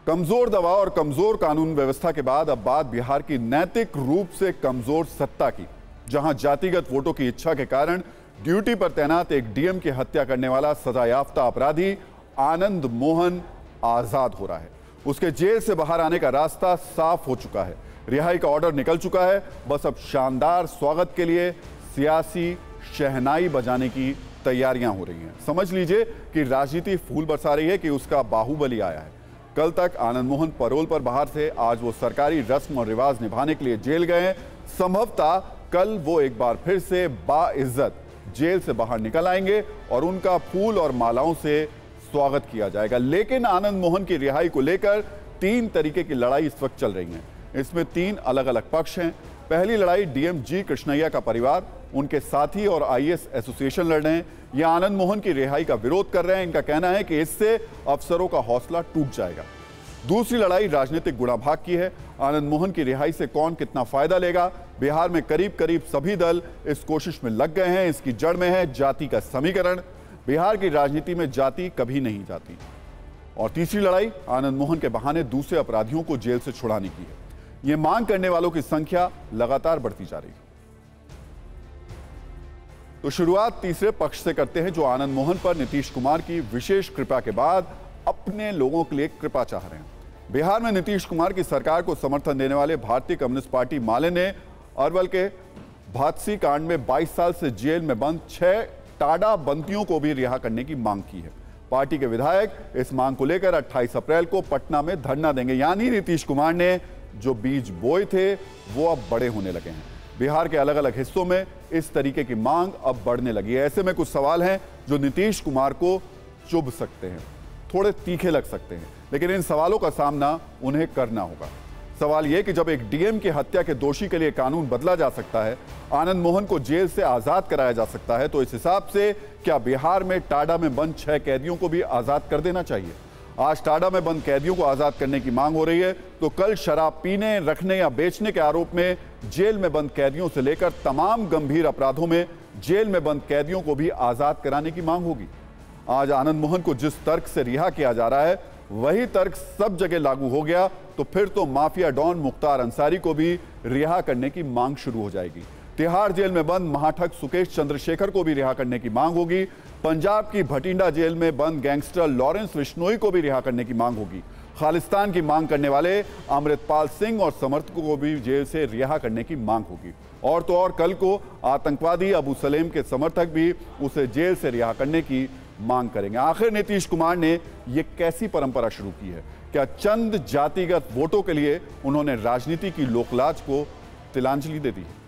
कमजोर दबाव और कमजोर कानून व्यवस्था के बाद अब बात बिहार की नैतिक रूप से कमजोर सत्ता की, जहां जातिगत वोटों की इच्छा के कारण ड्यूटी पर तैनात एक डीएम की हत्या करने वाला सजायाफ्ता अपराधी आनंद मोहन आजाद हो रहा है। उसके जेल से बाहर आने का रास्ता साफ हो चुका है, रिहाई का ऑर्डर निकल चुका है। बस अब शानदार स्वागत के लिए सियासी शहनाई बजाने की तैयारियां हो रही हैं। समझ लीजिए कि राजनीति फूल बरसा रही है कि उसका बाहुबली आया है। कल तक आनंद मोहन पैरोल पर बाहर थे, आज वो सरकारी रस्म और रिवाज निभाने के लिए जेल गए। संभवतः कल वो एक बार फिर से बाइज्जत जेल से बाहर निकल आएंगे और उनका फूल और मालाओं से स्वागत किया जाएगा। लेकिन आनंद मोहन की रिहाई को लेकर 3 तरीके की लड़ाई इस वक्त चल रही है। इसमें 3 अलग अलग पक्ष हैं। पहली लड़ाई डीएम जी कृष्णैया का परिवार, उनके साथी और आईएएस एसोसिएशन लड़ रहे हैं। ये आनंद मोहन की रिहाई का विरोध कर रहे हैं। इनका कहना है कि इससे अफसरों का हौसला टूट जाएगा। दूसरी लड़ाई राजनीतिक गुणाभाग की है। आनंद मोहन की रिहाई से कौन कितना फायदा लेगा। बिहार में करीब करीब सभी दल इस कोशिश में लग गए हैं। इसकी जड़ में है जाति का समीकरण। बिहार की राजनीति में जाति कभी नहीं जाती। और तीसरी लड़ाई आनंद मोहन के बहाने दूसरे अपराधियों को जेल से छुड़ाने की है। यह मांग करने वालों की संख्या लगातार बढ़ती जा रही है। तो शुरुआत तीसरे पक्ष से करते हैं, जो आनंद मोहन पर नीतीश कुमार की विशेष कृपा के बाद अपने लोगों के लिए कृपा चाह रहे हैं। बिहार में नीतीश कुमार की सरकार को समर्थन देने वाले भारतीय कम्युनिस्ट पार्टी माले ने अरवल के भादसी कांड में 22 साल से जेल में बंद 6 टाडा बंदियों को भी रिहा करने की मांग की है। पार्टी के विधायक इस मांग को लेकर 28 अप्रैल को पटना में धरना देंगे। यानी नीतीश कुमार ने जो बीज बोए थे वो अब बड़े होने लगे हैं। बिहार के अलग अलग हिस्सों में इस तरीके की मांग अब बढ़ने लगी है। ऐसे में कुछ सवाल हैं जो नीतीश कुमार को चुभ सकते हैं, थोड़े तीखे लग सकते हैं, लेकिन इन सवालों का सामना उन्हें करना होगा। सवाल यह कि जब एक डीएम की हत्या के दोषी के लिए कानून बदला जा सकता है, आनंद मोहन को जेल से आजाद कराया जा सकता है, तो इस हिसाब से क्या बिहार में टाडा में बंद 6 कैदियों को भी आजाद कर देना चाहिए? आज टाडा में बंद कैदियों को आजाद करने की मांग हो रही है, तो कल शराब पीने, रखने या बेचने के आरोप में जेल में बंद कैदियों से लेकर तमाम गंभीर अपराधों में जेल में बंद कैदियों को भी आजाद कराने की मांग होगी। आज आनंद मोहन को जिस तर्क से रिहा किया जा रहा है वही तर्क सब जगह लागू हो गया तो फिर तो माफिया डॉन मुख्तार अंसारी को भी रिहा करने की मांग शुरू हो जाएगी। तिहाड़ जेल में बंद महाठग सुकेश चंद्रशेखर को भी रिहा करने की मांग होगी। पंजाब की भटिंडा जेल में बंद गैंगस्टर लॉरेंस बिश्नोई को भी रिहा करने की मांग होगी। खालिस्तान की मांग करने वाले अमृतपाल सिंह और समर्थकों को भी जेल से रिहा करने की मांग होगी। और तो और कल को आतंकवादी अबू सलेम के समर्थक भी उसे जेल से रिहा करने की मांग करेंगे। आखिर नीतीश कुमार ने यह कैसी परंपरा शुरू की है? क्या चंद जातिगत वोटों के लिए उन्होंने राजनीति की लोकलाज को तिलांजलि दे दी है?